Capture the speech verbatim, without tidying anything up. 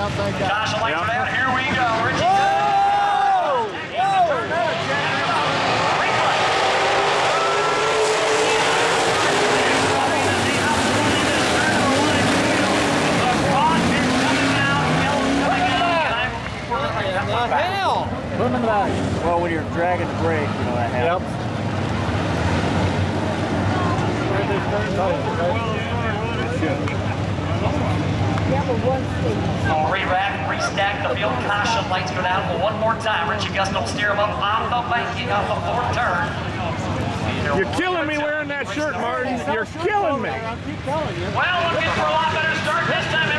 out, thank God. Caution lights are down. Here we go. Richie. Whoa! Whoa! Hell! Put them in the bag. Well, when you're dragging the brake, you know that happens. We'll re-rack, restack the field. Caution lights go down one more time. Richie Gusto will steer him up on the banking on the fourth turn. You're killing me wearing that shirt, Martin. You're killing me. Well, looking for a lot better start this time.